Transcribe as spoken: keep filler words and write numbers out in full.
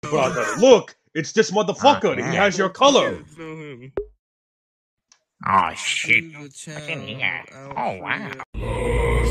Brother, look! It's this motherfucker! Okay. He has your color! Oh shit. What's in here? Oh wow.